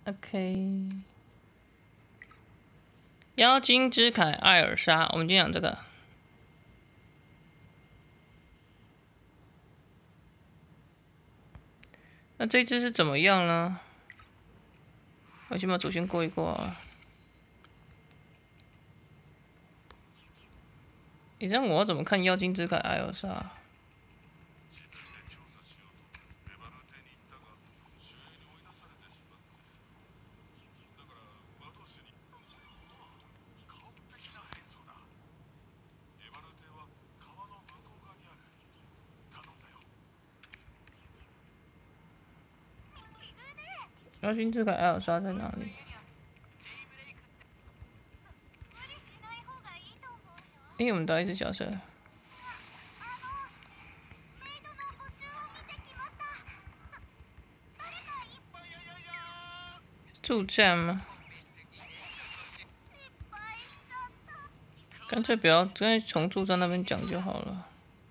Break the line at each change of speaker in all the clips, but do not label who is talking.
OK。妖精之铠艾尔莎，我们今天讲这个。那这只是怎么样呢？我先把主线过一过啊。你让我怎么看妖精之铠艾尔莎？妖精之铠艾尔莎在哪里？因为我们打一只角色。助战吗？干脆不要，干脆从助战那边讲就好了。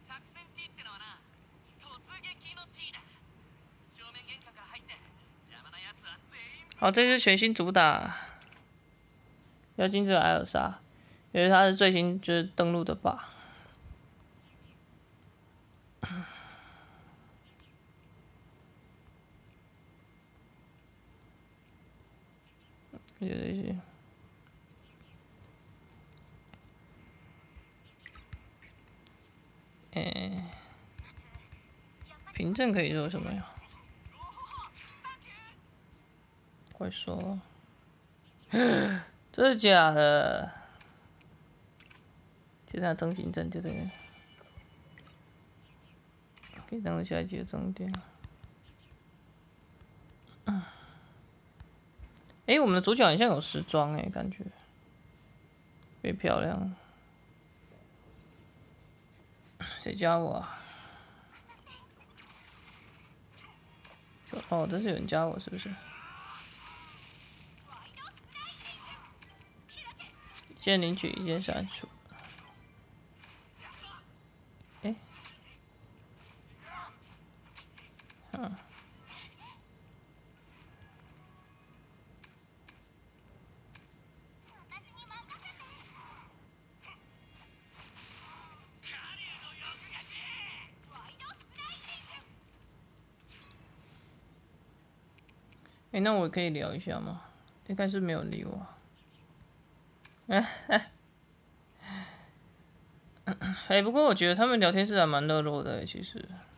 好，这是全新主打妖精之铠艾尔莎，因为它是最新就是登录的吧。有这些。凭证可以做什么呀？快说！真的假的？这张登行证就对了，可以登录下一集的终点。我们的主角好像有时装感觉，特别漂亮。谁加我啊？哦，这是有人加我是不是？一键领取，一键删除。那我可以聊一下吗？应该是没有理我。不过我觉得他们聊天室还蛮热络的，其实。